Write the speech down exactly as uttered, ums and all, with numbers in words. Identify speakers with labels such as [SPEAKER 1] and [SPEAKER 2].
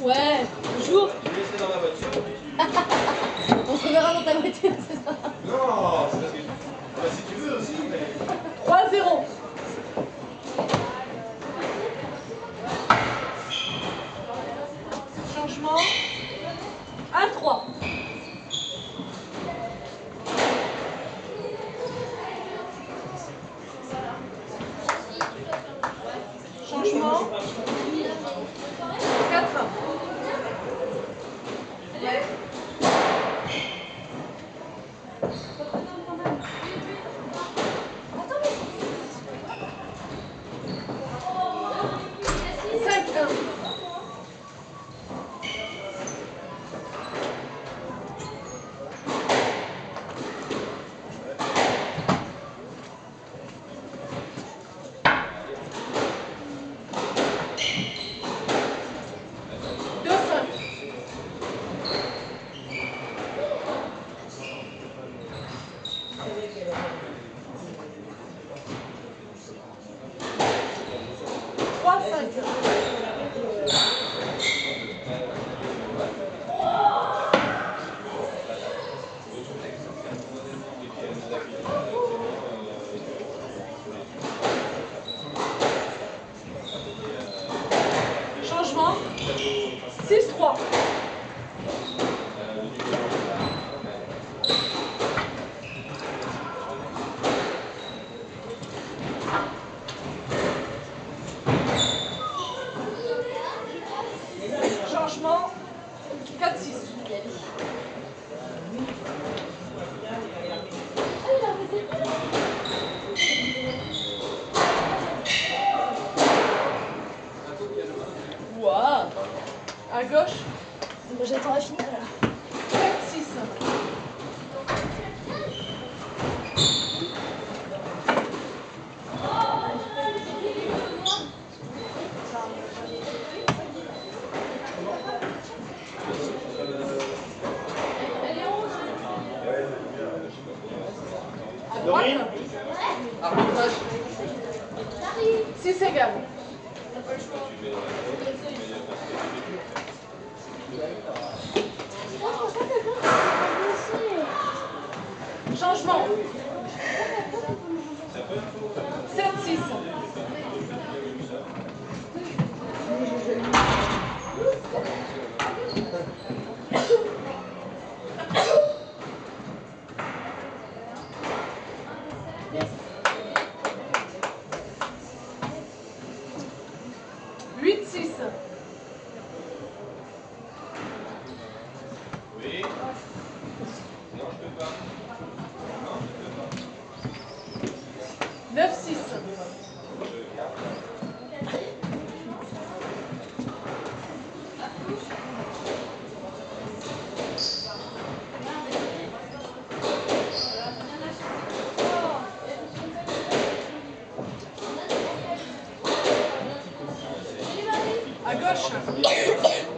[SPEAKER 1] Ouais, bonjour.
[SPEAKER 2] Je vais laisser dans ma voiture.
[SPEAKER 1] On se reverra dans ta voiture, c'est ça?
[SPEAKER 2] Non, c'est parce que... Bah, si tu veux aussi, mais...
[SPEAKER 1] trois zéro. Changement. un trois. Changement. quatre un. cinq un. trois cinq. Changement. six trois. Changement. quatre six. Waouh. À gauche.
[SPEAKER 3] Bon, j'attends la finale.
[SPEAKER 1] quatre six. À droite.
[SPEAKER 2] Arbitrage.
[SPEAKER 1] six égal. Changement. sept six. huit six.
[SPEAKER 2] Oui. Non, je peux pas. Non, je peux pas.
[SPEAKER 1] neuf six. À gauche.